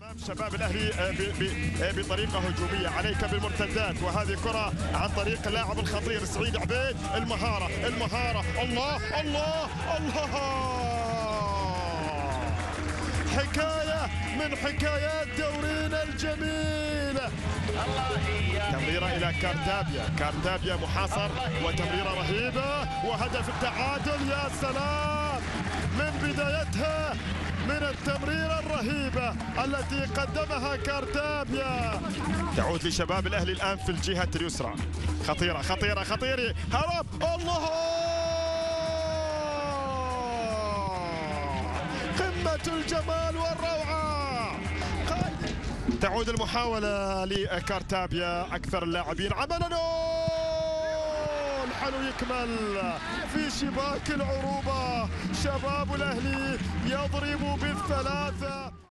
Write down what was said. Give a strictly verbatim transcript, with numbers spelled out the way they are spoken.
شباب الاهلي بطريقه هجوميه عليك بالمرتدات، وهذه كره عن طريق اللاعب الخطير سعيد عبيد. المهاره المهاره الله الله الله، حكايه من حكايات دورينا الجميل. تمريره الى كارتابيا، كارتابيا محاصر وتمريره رهيبه وهدف التعادل. يا سلام من بدايتها، من التمريرة الرهيبة التي قدمها كارتابيا. تعود لشباب الأهلي الآن في الجهة اليسرى. خطيرة خطيرة خطيرة، هرب الله، قمة الجمال والروعة. تعود المحاولة لكارتابيا، أكثر اللاعبين عملا، الحلو يكمل في شباك العروبة. شباب الأهلي يضرب بالثلاثة.